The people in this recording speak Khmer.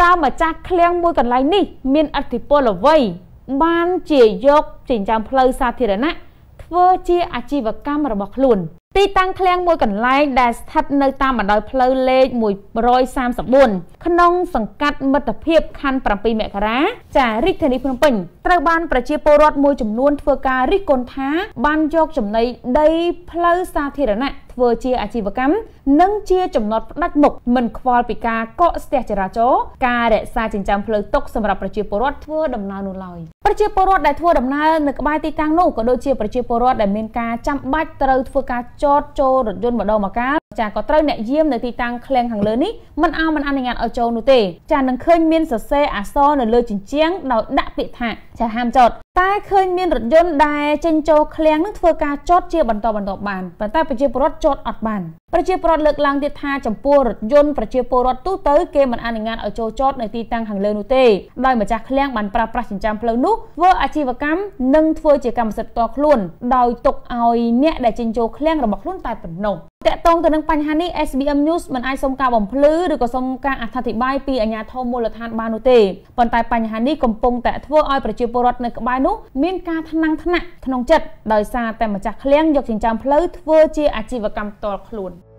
តាមម្ចាស់ឃ្លាំងមួយកន្លែងនេះមានអធិពលអ្វីបានជាយកចិញ្ចើមផ្លូវសាធារណៈធ្វើជាអាជីវកម្មរបស់ខ្លួនទីតាំងឃ្លាំងមួយកន្លែងដែលស្ថិតនៅតាមបណ្ដោយផ្លូវលេខ134ក្នុងសង្កាត់មិត្តភាពខណ្ឌ7មករាចារាជធានីភ្នំពេញត្រូវបានប្រជាពលរដ្ឋមួយចំនួនធ្វើការរិះគន់ថាបានយកចំណីដីផ្លូវសាធារណៈធ្វើជាអាជីវកម្មនិងជាចំណត់ផ្ដាច់មុខមិនខ្វល់ពីការកកស្ទះចរាចរណ៍ការរក្សាចិញ្ចើមផ្លូវទុកសម្រាប់ប្រជាពលរដ្ឋធ្វើដំណើរនោះឡើយប្រជាពលរដ្ឋដែលធ្វើដំណើរនៅក្បែរទីតាំងនោះក៏ដូចជាប្រជាពលរដ្ឋដែលមានការចាំបាច់ត្រូវធ្វើការចតចូលរថយន្តម្ដងម្កាលចាក៏ត្រូវអ្នកយាមនៅទីតាំងឃ្លាំងខាងលើនេះមិនអនុញ្ញាតឲ្យចូលនោះទេចានឹងឃើញមានសរសេរអក្សរនៅលើជញ្ជាំងដោយដាក់ពាក្យថាចាហាមចតតែឃើញមានរថយន្តដែលចេញចូលឃ្លាំងនឹងធ្វើការចតជាបន្តបានប៉ុន្តែប្រជាពលរដ្ឋចតអត់បានប្រជាពលរដ្ឋលើកឡើងទៀតថាចំពោះរថយន្តប្រជាពលរដ្ឋទូទៅគេមិនអនុញ្ញាតឲ្យចូលចតនៅទីតាំងខាងលើនោះទេដោយម្ចាស់ឃ្លាំងបានប្រើប្រាស់ចិញ្ចើមផ្លូវនោះធ្វើអាជីវកម្មនិងធ្វើជាកម្មសិទ្ធិផ្ទាល់ខ្លួនដោយទុកឲ្យអ្នកដែលចេញចូលឃ្លាំងរបស់ខ្លួនតែប៉ុណ្ណោះតកតងទៅនឹងបញ្ហានេះ SBM News មិនអាចសុំការបំភ្លឺឬក៏សុំការអធិប្បាយពីអាជ្ញាធរមូលដ្ឋានបាននោះទេប៉ុន្តែបញ្ហានេះកំពុងតែធ្វើឲ្យប្រជាពលរដ្ឋនៅក្បែរនោះមានការថ្នាំងថ្នាក់ក្នុងចិត្តដោយសារតែម្ចាស់ឃ្លាំងយកចិញ្ចើមផ្លូវធ្វើជាអាជីវកម្មផ្ទាល់ខ្លួន